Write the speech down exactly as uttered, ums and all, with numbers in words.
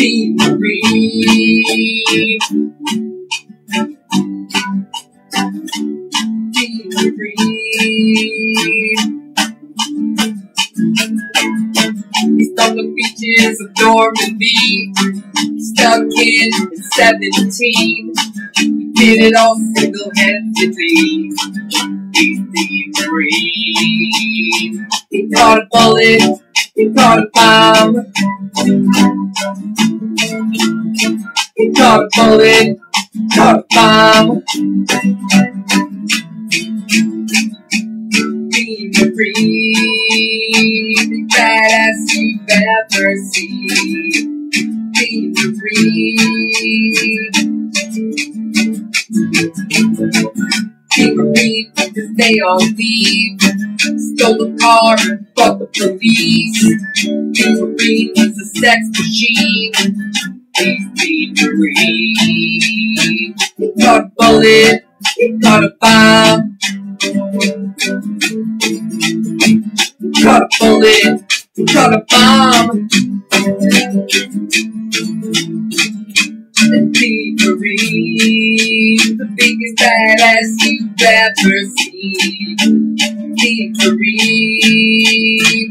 Thievery. Thievery. He stalked the beaches of Normandy. He stuck in at seventeen. He did it all single-handedly. He's thievery. He caught a bullet. He caught a bomb. He caught a bullet. Caught a bomb. Thievery. The badass you've ever seen. Thievery. Thievery, because they all leave. Stole a car and fought the police. Thievery is a sex machine. He's thievery. He caught a bullet. He caught a bomb. He caught a bullet. He caught a bomb. And thievery, the biggest badass you've ever seen. Thievery.